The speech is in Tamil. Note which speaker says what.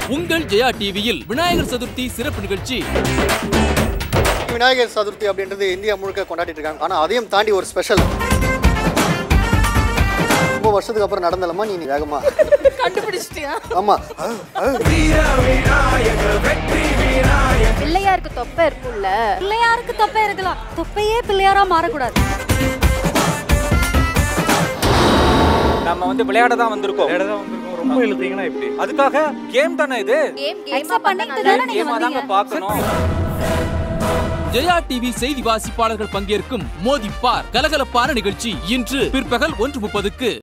Speaker 1: உங்கள் ஜெயா டிவியில் விநாயகர் சதுர்த்தி சிறப்பு நிகழ்ச்சி.
Speaker 2: விநாயகர் சதுர்த்தி அப்படின்றது இந்தியா முழுக்க கொண்டாடிட்டு இருக்காங்க. ஆனா அதையும் தாண்டி ஒரு ஸ்பெஷல். ரொம்ப வருஷத்துக்கு அப்புறம் நடந்தலமா நீ வேகமா
Speaker 3: கண்டுபிடிச்சிட்டியா?
Speaker 2: ஆமா.
Speaker 3: பிள்ளையாருக்கு தொப்பை இருக்குல்ல, பிள்ளையாருக்கு தொப்பை இருக்கலாம், தொப்பையே பிள்ளையாரா மாறக்கூடாது.
Speaker 4: நம்ம விளையாட தான் வந்திருக்கோம்.
Speaker 5: ரொம்ப எழுதிங்கன்னா எப்படி?
Speaker 4: அதுக்காக கேம் தானே இது.
Speaker 3: அக்செப்ட் பண்ணிட்டு தானே நீங்க வந்தீங்க.
Speaker 4: பார்க்கணும்.
Speaker 1: ஜெயா டிவி செய்தி வாசிப்பாளர்கள் பங்கேற்கும் மோதி பார் கலகலப்பான நிகழ்ச்சி இன்று பிற்பகல் 1:30க்கு.